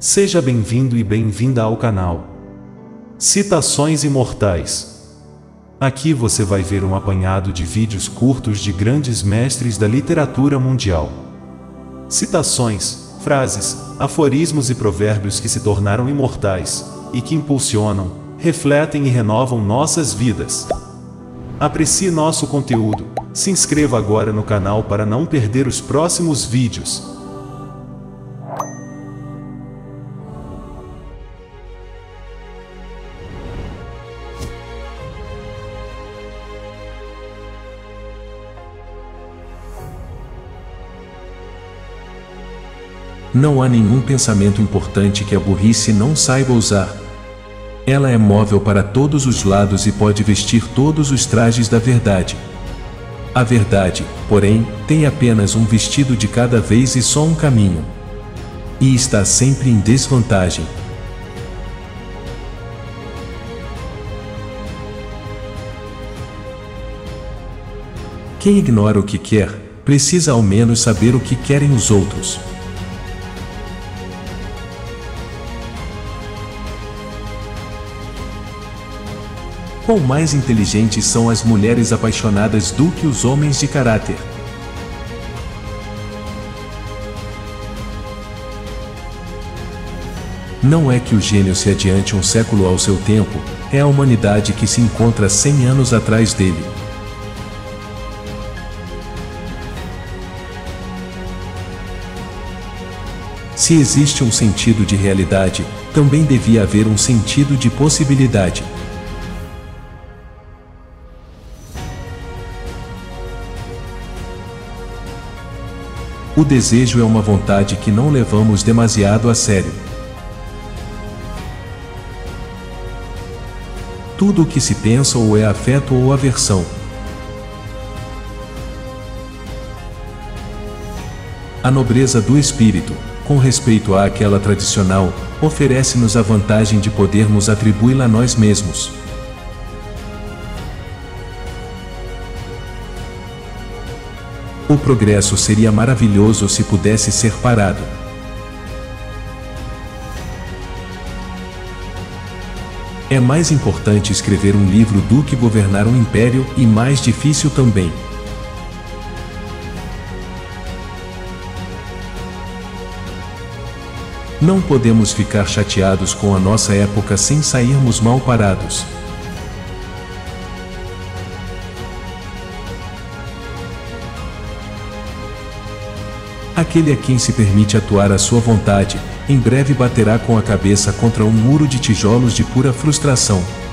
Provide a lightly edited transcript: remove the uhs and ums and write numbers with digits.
Seja bem-vindo e bem-vinda ao canal Citações Imortais. Aqui você vai ver um apanhado de vídeos curtos de grandes mestres da literatura mundial. Citações, frases, aforismos e provérbios que se tornaram imortais, e que impulsionam, refletem e renovam nossas vidas. Aprecie nosso conteúdo, se inscreva agora no canal para não perder os próximos vídeos. Não há nenhum pensamento importante que a burrice não saiba usar. Ela é móvel para todos os lados e pode vestir todos os trajes da verdade. A verdade, porém, tem apenas um vestido de cada vez e só um caminho. E está sempre em desvantagem. Quem ignora o que quer, precisa ao menos saber o que querem os outros. Quão mais inteligentes são as mulheres apaixonadas do que os homens de caráter. Não é que o gênio se adiante um século ao seu tempo, é a humanidade que se encontra 100 anos atrás dele. Se existe um sentido de realidade, também devia haver um sentido de possibilidade. O desejo é uma vontade que não levamos demasiado a sério. Tudo o que se pensa ou é afeto ou aversão. A nobreza do espírito, com respeito àquela tradicional, oferece-nos a vantagem de podermos atribuí-la a nós mesmos. O progresso seria maravilhoso se pudesse ser parado. É mais importante escrever um livro do que governar um império, e mais difícil também. Não podemos ficar chateados com a nossa época sem sairmos mal parados. Aquele a quem se permite atuar à sua vontade, em breve baterá com a cabeça contra um muro de tijolos de pura frustração.